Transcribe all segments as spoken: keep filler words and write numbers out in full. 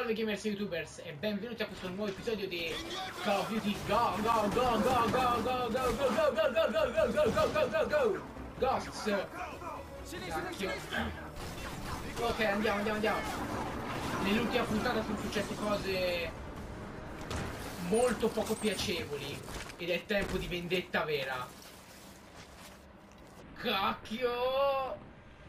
Salve gamers e youtubers e benvenuti a questo nuovo episodio di Call of Duty Go Go Go Go Go Go Go Go Go Go Go Go Go Go Go Go Go Ghosts. Cacchio. Ok, andiamo, andiamo, andiamo. Nell'ultima puntata sono successe cose molto poco piacevoli ed è tempo di vendetta vera. Cacchio.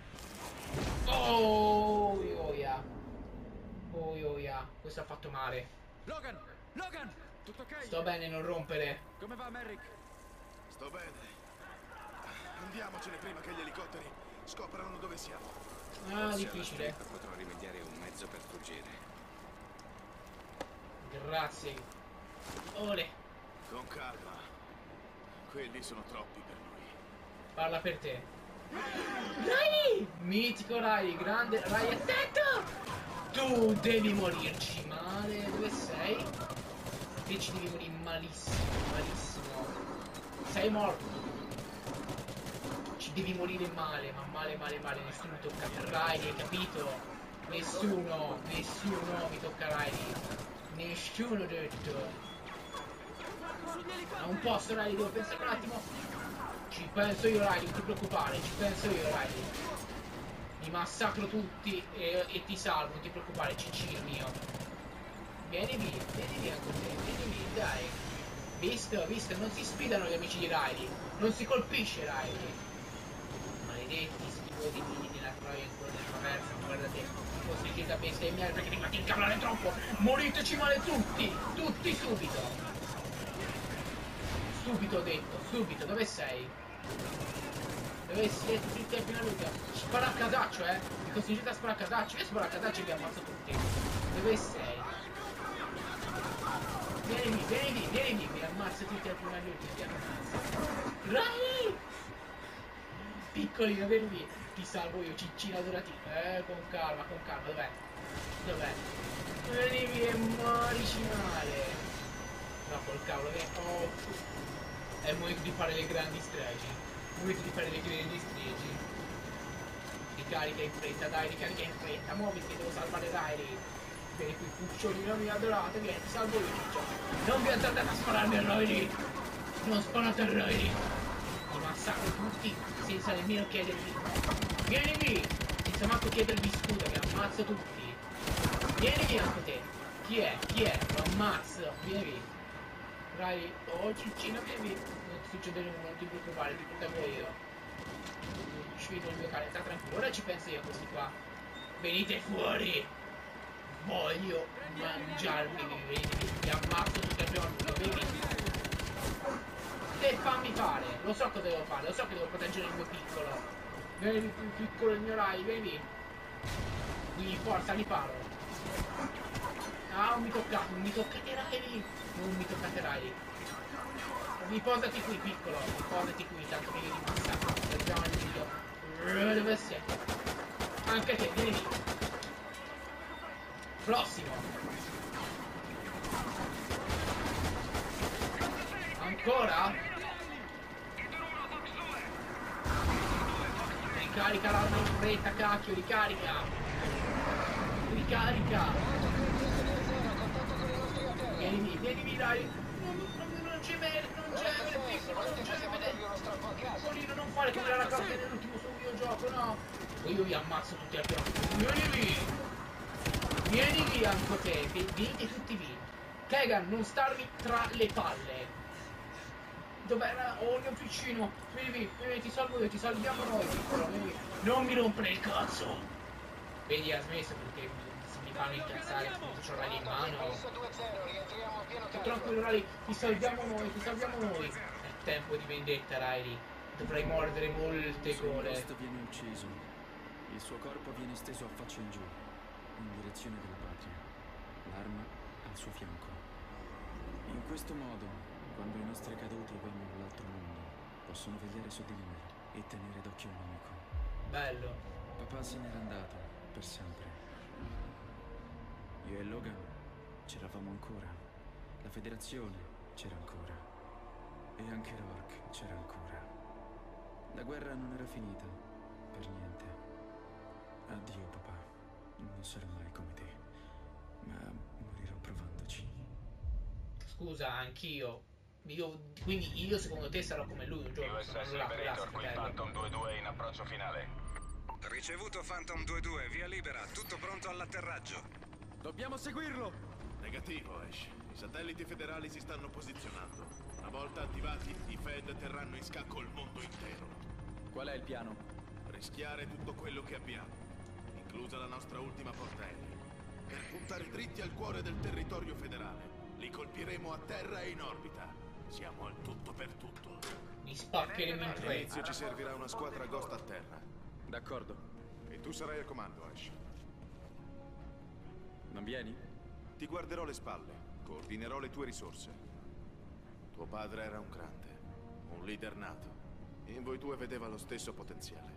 Oh, oh yeah. Oh, oh yeah. Questo ha fatto male. Logan! Logan! Tutto ok? Sto bene, non rompere. Come va, Merrick? Sto bene. Andiamocene prima che gli elicotteri scoprano dove siamo. Ah, difficile. Potrò rimediare un mezzo per fuggire. Grazie. Ole. Con calma. Quelli sono troppi per noi. Parla per te. Rai! Mitico Rai, grande Rai, attento! Tu devi morirci male. Dove sei? Che ci devi morire malissimo, malissimo. Sei morto. Ci devi morire male, ma male, male, male. Nessuno mi tocca Rai, hai capito? Nessuno, nessuno mi tocca Rai. Nessuno detto. Ma un posto Rai, devo pensare un attimo. Ci penso io Rai, non ti preoccupare, ci penso io Rai. Mi massacro tutti e, e ti salvo, non ti preoccupare, Cicino mio. Vieni via, vieni via con te, vieni via, dai. Visto, visto, non si sfidano gli amici di Riley, non si colpisce Riley. Maledetti, schifosi figli della troia ancora della traversa, guarda te, costringete a bestemmiare perché mi fate incavolare troppo. Moriteci male tutti, tutti subito. Subito ho detto, subito, dove sei? Dove siete tutti a fine luce? Spara a casaccio, eh! Mi costringete a sparare a casaccio, io sparo a casaccio e vi ammazzo tutti. Dove sei? Vieni lì, vieni lì, vieni lì, mi ammazzo tutti a prima luce, ti ammazzo. Rai! Piccolino, vieni lì, ti salvo io, ciccina adorativa. Eh, con calma, con calma, dov'è? Dov'è? Vieni via e morici male. No, col cavolo, vieni. Oh. È il momento di fare le grandi stragi. È il momento di fare le grandi stragi. Ricarica in fretta, dai, ricarica in fretta. Muoviti, devo salvare Riley. Vieni qui, cucciolino mio adorato, vieni, ti salvo io, ciccio. Non vi alzate a spararmi a Riley. Non sparate a Riley. Vi massacro tutti senza nemmeno chiedervi. Vieni qui, senza manco chiedervi scusa, vi ammazzo tutti. Vieni via anche te. Chi è? Chi è? Lo ammazzo. Vieni via. Rai, oh ciccino, vieni, non ti succede nulla, non ti preoccupare, ti proteggo io. Uccido il mio cane, sta tranquillo, ora ci penso io a questi qua. Venite fuori! Voglio mangiarmi, venite, vi ammazzo tutti al giorno, vedi? E fammi fare, lo so cosa devo fare, lo so che devo proteggere il mio piccolo. Vieni più piccolo il mio Rai, vieni. Quindi forza, riparo. Ah, non mi toccate, non mi toccate Rai! Non mi toccate Rai! Riposati qui, piccolo! Riposati qui, tanto che io ti massacro! Andiamo al video! Dove sei? Anche te, vieni lì! Prossimo! Ancora? Ricarica l'arma in fretta, cacchio, ricarica! Ricarica! Vieni lì, vieni lì, dai! Non, non, non c'è vero, non c'è vero, piccolo, non c'è vero! Piccolino, non fare come la carta nell'ultimo suo videogioco, no! Io vi ammazzo tutti al piano! Vieni lì! Vieni lì anche te! Venite tutti lì! Kegan, non starmi tra le palle! Dov'era? Oh, il mio piccino! Vieni lì, vieni, ti salvo io, ti salviamo noi, piccolo, vieni! Non mi rompere il cazzo! Vedi, ha smesso perché mi fanno incazzare, appunto c'ho Riley in mano. Sto tranquillo Riley, ti salviamo noi, ti salviamo noi. È tempo di vendetta Riley, dovrai mordere molte gole. Il viene ucciso, il suo corpo viene steso a faccia in giù, in direzione della patria, l'arma al suo fianco. In questo modo, quando i nostri caduti vanno all'altro mondo, possono vegliare su di noi e tenere d'occhio il nemico. Bello. Papà se n'era andato, per sempre. Io e Logan c'eravamo ancora, la federazione c'era ancora e anche Rourke c'era ancora. La guerra non era finita, per niente. Addio papà, non sarò mai come te, ma Scusa, anch'io. Io, quindi io secondo te sarò come lui un giorno. U S S Liberator, qui Phantom due due in approccio finale. Ricevuto Phantom due due, via libera, tutto pronto all'atterraggio. Dobbiamo seguirlo! Negativo, Ash. I satelliti federali si stanno posizionando. Una volta attivati, i Fed terranno in scacco il mondo intero. Qual è il piano? Rischiare tutto quello che abbiamo, inclusa la nostra ultima portaerei, per puntare dritti al cuore del territorio federale. Li colpiremo a terra e in orbita. Siamo al tutto per tutto. Mi spaccheremo in tre. All'inizio ci servirà una squadra Ghost a terra. D'accordo. E tu sarai al comando, Ash. Non vieni? Ti guarderò le spalle, coordinerò le tue risorse. Tuo padre era un grande, un leader nato. In voi due vedeva lo stesso potenziale.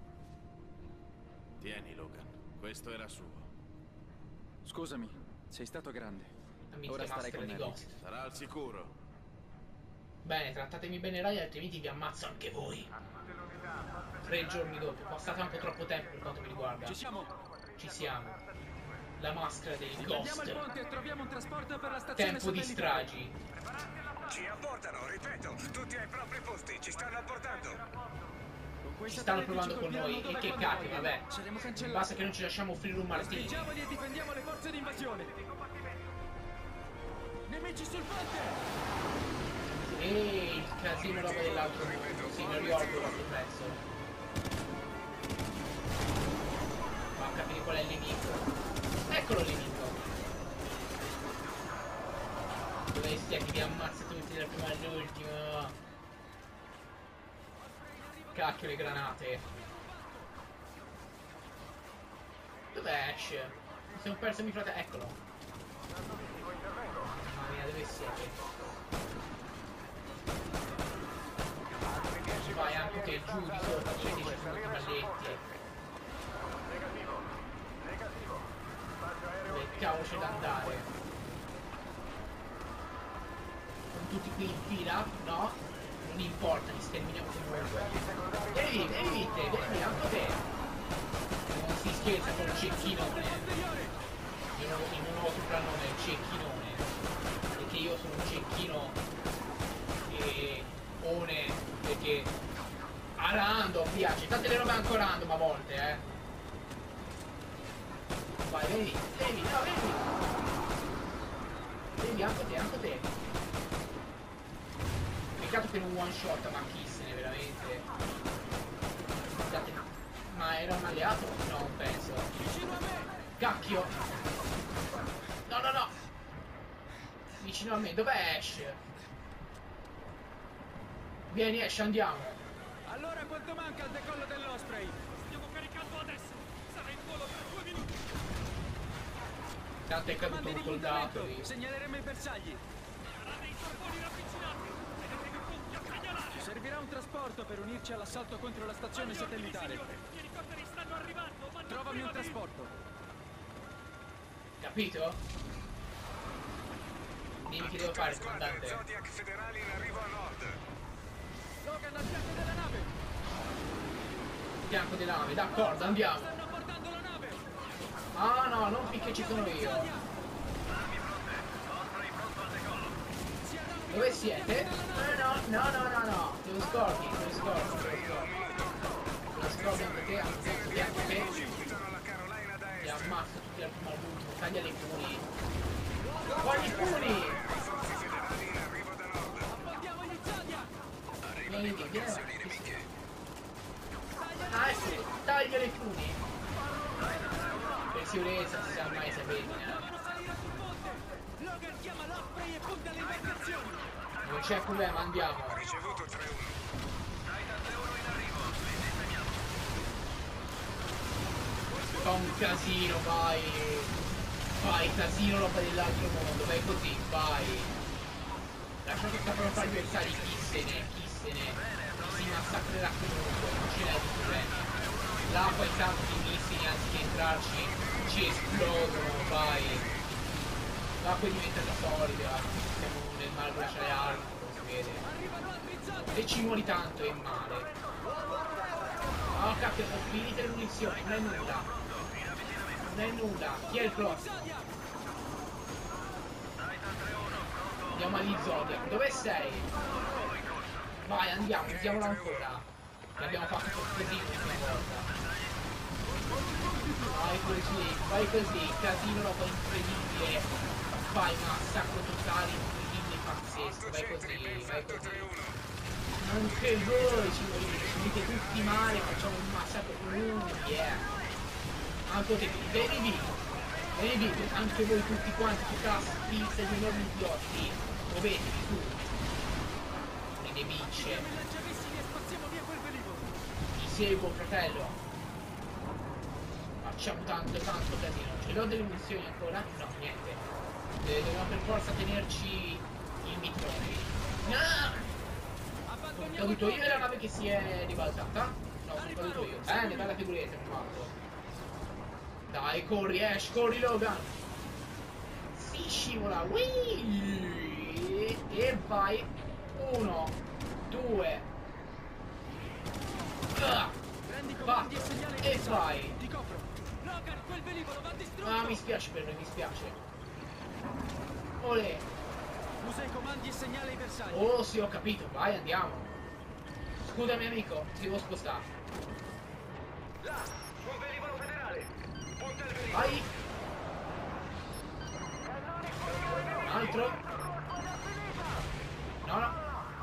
Tieni, Logan. Questo era suo. Scusami, sei stato grande. Amico, Ora starai maschera con di Harry. Ghost. Sarà al sicuro. Bene, trattatemi bene Rai, altrimenti vi ammazzo anche voi. Tre giorni dopo, passato anche troppo tempo per quanto mi riguarda. Ci siamo! Ci siamo. La maschera dei Andiamo al Ghost. ponte e troviamo un trasporto per la stazione Tempo di satellitare. stragi. Ci apportano, ripeto, tutti ai propri posti, ci stanno apportando. Con quei Ci stanno satelliti provando ci con noi. colpiranno E dove che quando cacchio, vogliono. vabbè. Saremo cancellati. Basta che non ci lasciamo offrire un martini. Stringiamoli e difendiamo le forze di invasione. Nemici sul ponte! E il casino roba dell'altro mondo. Sì, me lo ricordo l'altro pezzo. Ma capire qual è il nemico. Eccolo il nemico. Dove stia che vi ammazza tutti dalla prima all'ultima. Cacchio le granate. Dov'è Ash? Mi sono perso mio fratello. Eccolo. Mamma mia, dove siete? Vai anche te giù di sopra, dove ti ci sono i balletti. Dove cavolo c'è da andare? Sono tutti qui in fila? No? Non importa, li sterminiamo comunque. Vieni lì, vieni lì te, vieni lì, anche te. Non si scherza con il cecchinone. Il nuovo, il nuovo soprannome è il cecchinone. Perché io sono un cecchino e one, perché a random piace, tante le robe anche random a volte, eh. Vai, vieni, vieni, no, vieni. Vieni, anche te, anche te. Peccato per un one shot, ma chi se ne veramente. Scusate, ma era un alleato? No, non penso. Vicino a me! Cacchio! No, no, no! Vicino a me, dov'è Ash? Vieni Ash, andiamo! Allora quanto manca al decollo dell'Osprey? Stiamo caricando adesso! Sarà in volo tra due minuti! Tanto è caduto Comandi un di soldato contenimento. lì. Segnaleremo i bersagli. Sarà dei sorvoli ravvicinati! Tenetevi pronti a segnalare! Ci servirà un trasporto per unirci all'assalto contro la stazione Agli ordini, satellitare. signore! Gli elicotteri stanno arrivando! Ma non Trovami prima un di- trasporto. Capito? Dimmi che devo fare, Squadre comandante. Zodiac federali in arrivo a nord. Logan al fianco della nave. Fianco della nave, d'accordo, andiamo. Stanno abbordando la nave. Ah no, non finché ci sono io. Dove siete? Eh, no, no, no, no, no. Te lo scordi, te lo scordi, te lo scordi. Te lo scordi anche te, anche te, anche te. Puntano alla Carolina da Ti est. ammazzo tutti al primo all'ultimo, taglia i puni. Quali puni? Forze federali in arrivo da nord. Abbordiamo gli Zodiac. Vieni, vieni, vieni avanti. Ah sì, taglia i puni. Per sicurezza si sa mai sapere. Devono salire sul ponte. Logan chiama l'Osprey e punta le imbarcazioni. Non c'è problema, andiamo. Ricevuto tre uno. Fa un casino, vai. Vai, casino, roba dell'altro mondo, vai così, vai. Lascia che scappano fra i bersagli, chi se ne, chi se ne. Si massacrerà comunque, non ce n'è di problema. Là poi tanti missili, anziché entrarci, ci esplodono, vai. Là poi diventano solida, siamo nel mare dove c'è le armi, come si vede. Arrivano altri Zodiac. E ci muori tanto, è male. Oh cacchio, ho finito le munizioni, non è nulla. Non è nulla. Chi è il prossimo? Zodiac. Andiamo Anomali Zodiac, dove sei? Vai, andiamo, usiamola ancora. L'abbiamo fatto così l'ultima volta. Vai così, vai così, casino roba incredibile. Vai, massacro totale, incredibile, pazzesco. Vai così, vai così. Anche voi ci volete, ci dite tutti male, facciamo un massacro. Uh, yeah. Anche te, vieni vivi. Vieni vivi, anche voi tutti quanti, tutta la spizza di enormi idioti. Muovetevi tu. Le nebicce. Ti seguo, fratello. Facciamo tanto tanto casino. Ce l'ho delle munizioni ancora? No, niente. Eh, dobbiamo per forza tenerci il mitrone. No! Sono caduto io e la nave che si è ribaltata? No, sono caduto io. Bene, bella figuretta mi ho fatto. Dai, corri Ash, corri Logan. Si scivola. Whee! E vai. Uno, due. Ah! Va. E vai. Logan, quel velivolo va distrutto! Ah, mi spiace per noi, mi spiace. Olè. Usa i comandi e segnala i bersagli. Oh, sì, ho capito. Vai, andiamo. Scusami, amico, ti devo spostare. Là, un velivolo federale. Punta il velivolo. Vai. Un altro. No, no.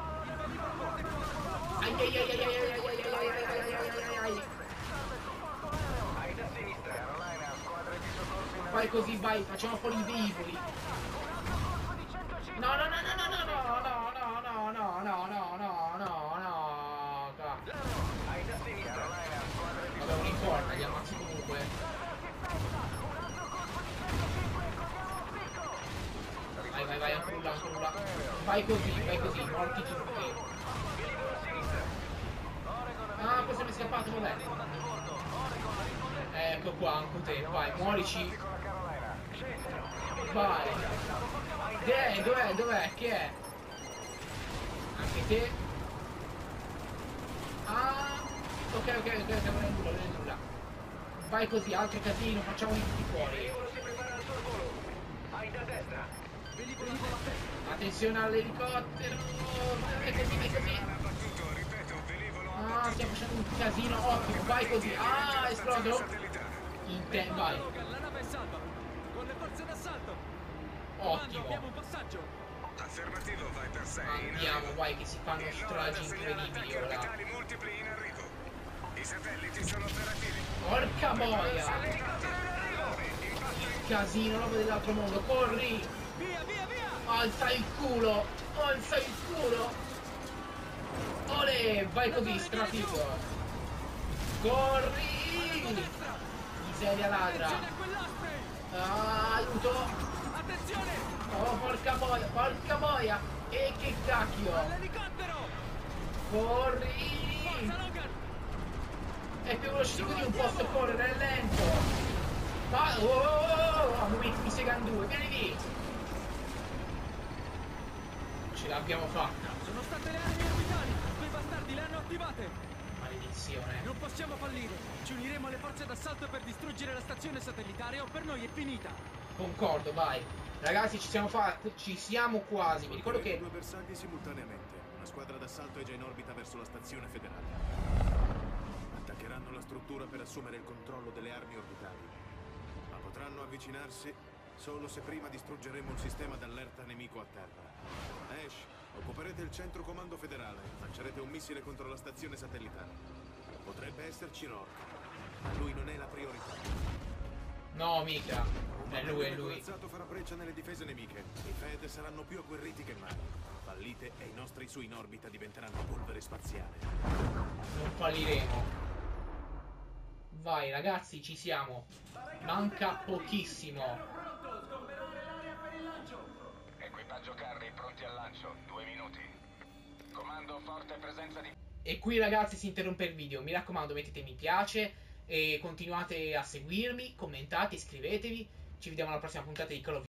Ai, ai, ai, ai, ai, ai, ai, ai, ai, ai, ai, ai, ai, ai. Hai da sinistra. Carolina, squadre di soccorso in Vai così, vai, facciamo fuori i velivoli. No, no, no, no, no, no, no, no, no, no, no, no, no, no, no, no. Hai da sinistra. Carolina, squadre di Vabbè, non importa, li ammazzo comunque. Vai, vai, vai, ancora, ancora. Vai così, vai così, morti tutti. Ah, questo mi è scappato, vabbè. Ecco qua, anche te, vai, muorici. Vai. Dov'è, dov'è, dov'è, che è? Anche te. Ah, ok, ok, ok, ok, non è nulla, non è nulla. Vai così, altro casino, facciamoli tutti fuori. Hai da destra. Attenzione all'elicottero. Vai così, vai così. Abbattuto, ripeto, velivolo. Ah, stiamo facendo un casino, ottimo, vai così. Ah, esplodo. In te, vai. Logan, la nave è salva. Con le forze d'assalto. Comando, abbiamo Ottimo. un passaggio. Affermativo, vai per sei. Andiamo, vai, che si fanno stragi incredibili ora. Orbitali multipli in arrivo. I satelliti sono operativi. Porca boia. Casino, roba dell'altro mondo, corri. Via, via, via! Alza il culo! Alza il culo! Olè! Vai così, strafigo! Corri! Miseria ladra! Attenzione a quell'osprey! Ah, aiuto! Attenzione! Oh, porca boia! Porca boia! E che cacchio! All'elicottero! Corri! Forza, Logan! È più veloce di così, non posso correre, è lento! Ma... Oh, oh, oh, oh, mi, mi segano due, vieni lì! Ce l'abbiamo fatta! Sono state le armi orbitali! Quei bastardi le hanno attivate! Maledizione! Non possiamo fallire! Ci uniremo alle forze d'assalto per distruggere la stazione satellitare o per noi è finita! Concordo, vai! Ragazzi, ci siamo fatti, ci siamo quasi! Mi ricordo che... Due bersagli simultaneamente. Una squadra d'assalto è già in orbita verso la stazione federale. Attaccheranno la struttura per assumere il controllo delle armi orbitali. Ma potranno avvicinarsi solo se prima distruggeremo il sistema d'allerta nemico a terra. Ash, occuperete il centro comando federale. Lancerete un missile contro la stazione satellitare. Potrebbe esserci Rourke, ma lui non è la priorità. No, mica! È lui, è lui! Corazzato farà breccia nelle difese nemiche. I Fed saranno più agguerriti che mai. Fallite e i nostri su in orbita diventeranno polvere spaziale. Non falliremo! Vai ragazzi, ci siamo! Manca pochissimo! Equipaggio carri pronti al lancio. Due minuti. Comando, forte presenza di... E qui ragazzi si interrompe il video, mi raccomando mettete mi piace e continuate a seguirmi, commentate, iscrivetevi, ci vediamo alla prossima puntata di Call of